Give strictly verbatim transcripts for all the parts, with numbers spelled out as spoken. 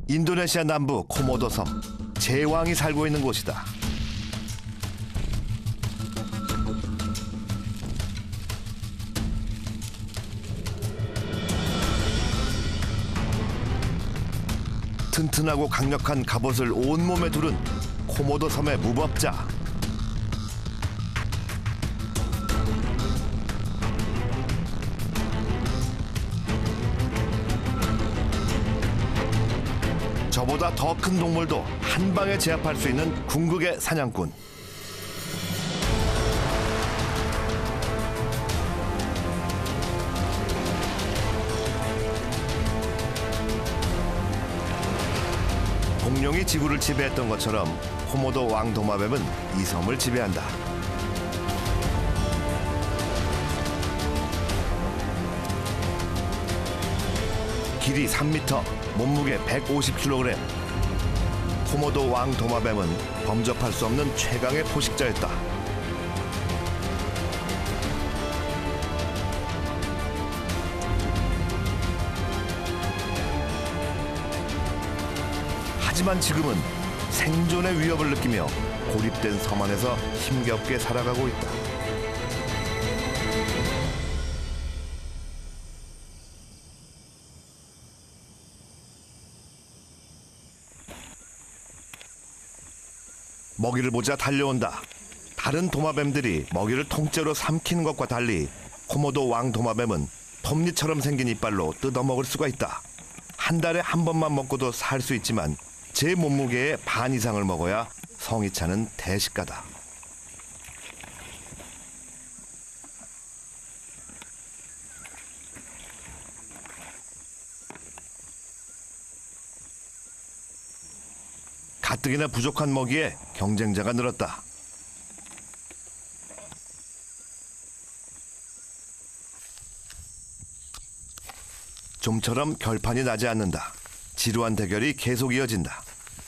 인도네시아 남부 코모도 섬, 제왕이 살고 있는 곳이다. 튼튼하고 강력한 갑옷을 온몸에 두른 코모도 섬의 무법자. 저보다 더 큰 동물도 한 방에 제압할 수 있는 궁극의 사냥꾼. 공룡이 지구를 지배했던 것처럼 코모도 왕도마뱀은 이 섬을 지배한다. 길이 삼 미터, 몸무게 백오십 킬로그램. 코모도 왕도마뱀은 범접할 수 없는 최강의 포식자였다. 하지만 지금은 생존의 위협을 느끼며 고립된 섬 안에서 힘겹게 살아가고 있다. 먹이를 보자 달려온다. 다른 도마뱀들이 먹이를 통째로 삼키는 것과 달리 코모도 왕도마뱀은 톱니처럼 생긴 이빨로 뜯어먹을 수가 있다. 한 달에 한 번만 먹고도 살 수 있지만 제 몸무게의 반 이상을 먹어야 성이 차는 대식가다. 가뜩이나 부족한 먹이에 경쟁자가 늘었다. 좀처럼 결판이 나지 않는다. 지루한 대결이 계속 이어진다.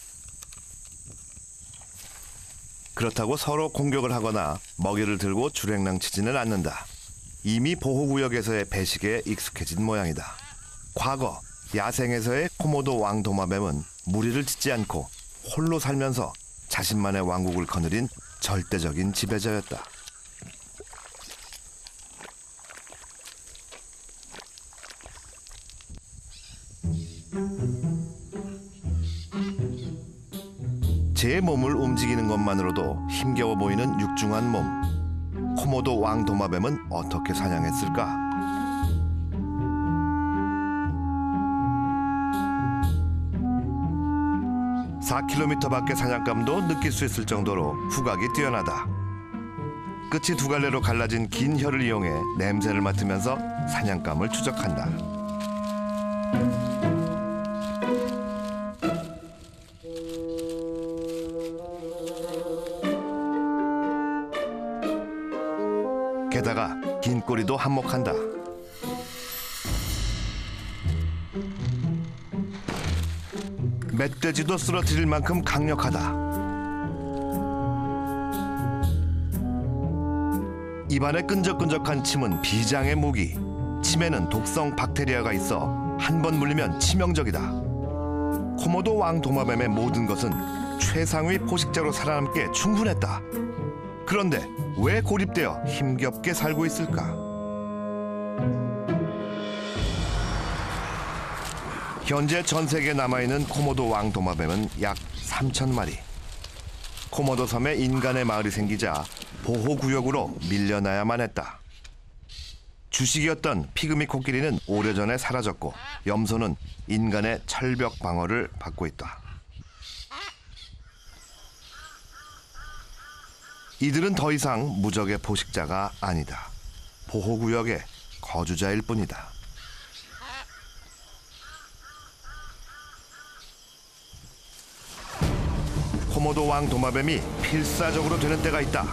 그렇다고 서로 공격을 하거나 먹이를 들고 주랭랑치지는 않는다. 이미 보호구역에서의 배식에 익숙해진 모양이다. 과거 야생에서의 코모도 왕도마뱀은 무리를 짓지 않고 홀로 살면서 자신만의 왕국을 거느린 절대적인 지배자였다. 제 몸을 움직이는 것만으로도 힘겨워 보이는 육중한 몸. 코모도 왕도마뱀은 어떻게 사냥했을까? 사 킬로미터 밖의 사냥감도 느낄 수 있을 정도로 후각이 뛰어나다. 끝이 두 갈래로 갈라진 긴 혀를 이용해 냄새를 맡으면서 사냥감을 추적한다. 게다가 긴 꼬리도 한몫한다. 멧돼지도 쓰러뜨릴 만큼 강력하다. 입안에 끈적끈적한 침은 비장의 무기. 침에는 독성 박테리아가 있어 한 번 물리면 치명적이다. 코모도 왕도마뱀의 모든 것은 최상위 포식자로 살아남기에 충분했다. 그런데 왜 고립되어 힘겹게 살고 있을까? 현재 전 세계에 남아있는 코모도 왕도마뱀은 약 삼천 마리. 코모도 섬에 인간의 마을이 생기자 보호구역으로 밀려나야만 했다. 주식이었던 피그미 코끼리는 오래전에 사라졌고 염소는 인간의 철벽 방어를 받고 있다. 이들은 더 이상 무적의 포식자가 아니다. 보호구역의 거주자일 뿐이다. 코모도 왕도마뱀이 필사적으로 되는 때가 있다.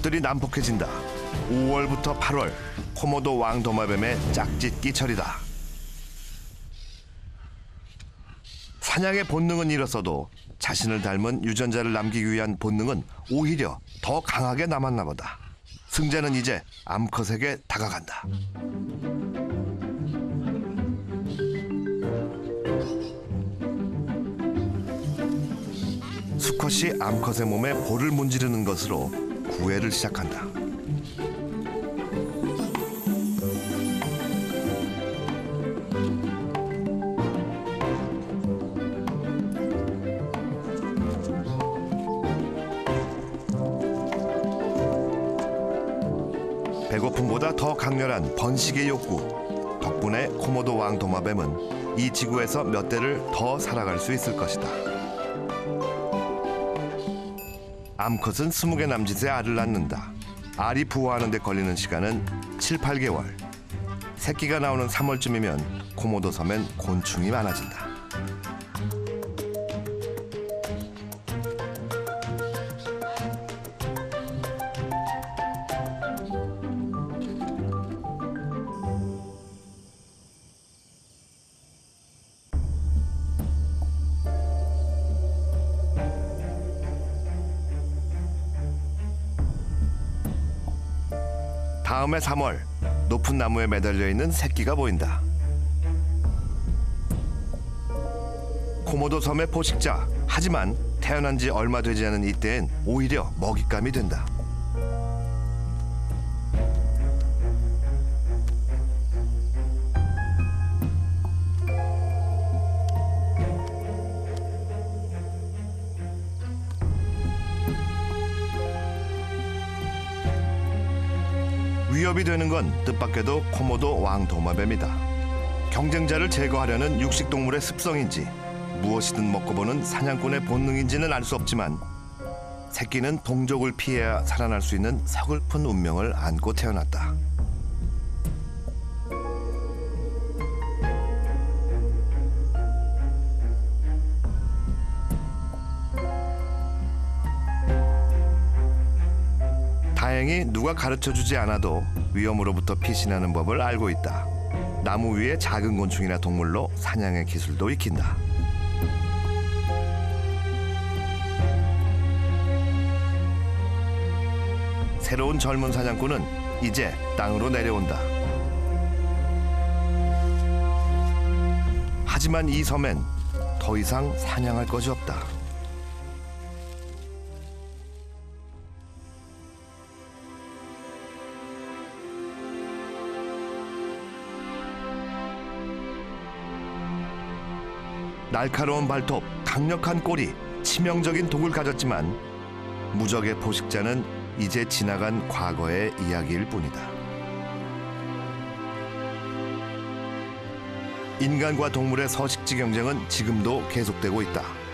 것들이 난폭해진다. 오월부터 팔월, 코모도 왕도마뱀의 짝짓기 철이다. 사냥의 본능은 잃었어도 자신을 닮은 유전자를 남기기 위한 본능은 오히려 더 강하게 남았나 보다. 승자는 이제 암컷에게 다가간다. 수컷이 암컷의 몸에 볼을 문지르는 것으로 구애를 시작한다. 배고픔보다 더 강렬한 번식의 욕구 덕분에 코모도 왕도마뱀은 이 지구에서 몇 대를 더 살아갈 수 있을 것이다. 암컷은 스무 개 남짓의 알을 낳는다. 알이 부화하는 데 걸리는 시간은 칠, 팔 개월. 새끼가 나오는 삼월쯤이면 코모도 섬엔 곤충이 많아진다. 다음해 삼월, 높은 나무에 매달려 있는 새끼가 보인다. 코모도 섬의 포식자. 하지만 태어난 지 얼마 되지 않은 이때엔 오히려 먹잇감이 된다. 위협이 되는 건 뜻밖에도 코모도 왕도마뱀이다. 경쟁자를 제거하려는 육식동물의 습성인지 무엇이든 먹고 보는 사냥꾼의 본능인지는 알 수 없지만 새끼는 동족을 피해야 살아날 수 있는 서글픈 운명을 안고 태어났다. 다행히 누가 가르쳐주지 않아도 위험으로부터 피신하는 법을 알고 있다. 나무 위의 작은 곤충이나 동물로 사냥의 기술도 익힌다. 새로운 젊은 사냥꾼은 이제 땅으로 내려온다. 하지만 이 섬엔 더 이상 사냥할 것이 없다. 날카로운 발톱, 강력한 꼬리, 치명적인 독을 가졌지만 무적의 포식자는 이제 지나간 과거의 이야기일 뿐이다. 인간과 동물의 서식지 경쟁은 지금도 계속되고 있다.